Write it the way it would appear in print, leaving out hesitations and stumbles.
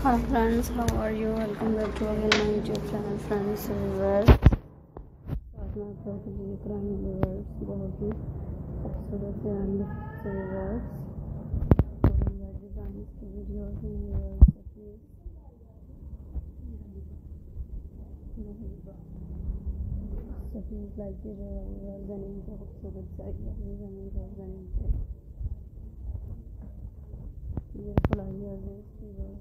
Hi friends, how are you? Welcome back to again my YouTube channel friends viewers. आज मैं आप लोगों के लिए कराने viewers बहुत ही खूबसूरत से रंग viewers डिजाइन की वीडियोस में viewers सफेद लाइट के जो viewers जमीन पे खूबसूरत चाहिए जमीन पर जमीन पे beautiful ideas viewers